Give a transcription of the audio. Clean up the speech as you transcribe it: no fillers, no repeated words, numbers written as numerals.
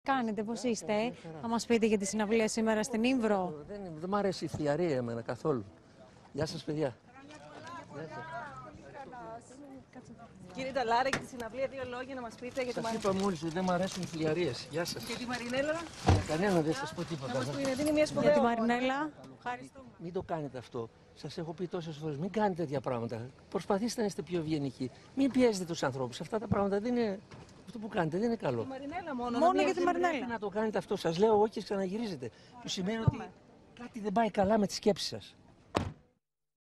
Κάνετε, πώς είστε, θα μας πείτε για τη συναυλία σήμερα στην Ήμβρο. Δεν μ' αρέσει η φλιαρία εμένα καθόλου. Γεια σας, παιδιά. Κύριε Ταλάρα, για τη συναυλία, δύο λόγια να μας πείτε για τη Σας είπα μόλις ότι δεν μ' αρέσουν οι φλιαρίες. Γεια σας. Και τη Μαρινέλα. Κανένα δεν σας πω τίποτα. Να μας πείτε, είναι μια σπουδαία. Για τη Μαρινέλα. Ευχαριστούμε. Μην το κάνετε αυτό. Σας έχω πει τόσες φορές, μην κάνετε τέτοια πράγματα. Προσπαθήστε να είστε πιο ευγενικοί. Μην πιέζετε τους ανθρώπους. Αυτά τα πράγματα δεν είναι. Αυτό που κάνετε δεν είναι καλό. Τη Μαρινέλα μόνο. Μόνο για τη Μαρινέλα. Πρέπει να το κάνετε αυτό. Σας λέω εγώ και ξαναγυρίζετε. Που σημαίνει ότι κάτι δεν πάει καλά με τη σκέψη σας.